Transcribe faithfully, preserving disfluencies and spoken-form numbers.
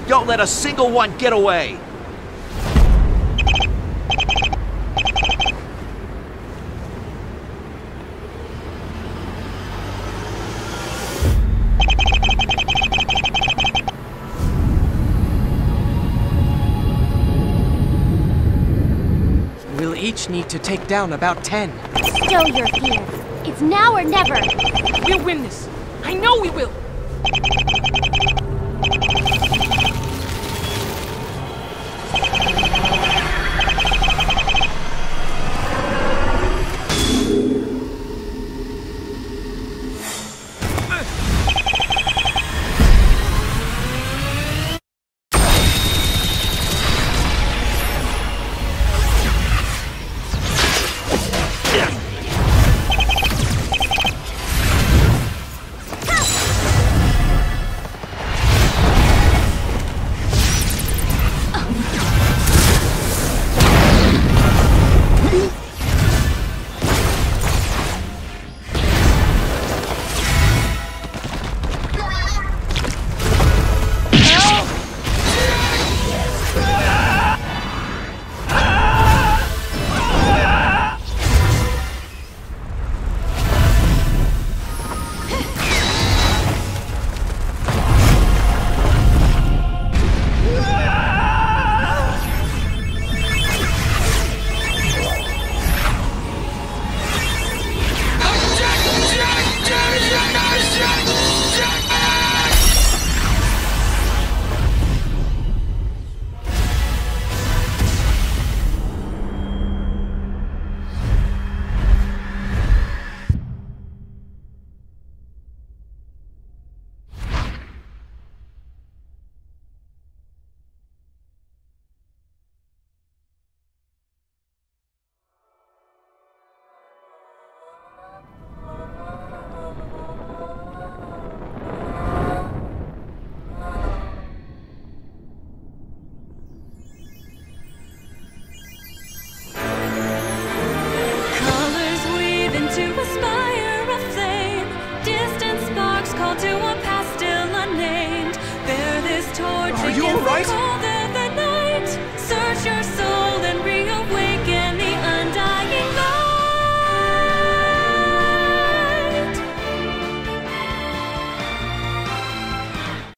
Don't let a single one get away! We'll each need to take down about ten. Stow your fear. It's now or never. We'll win this. I know we will.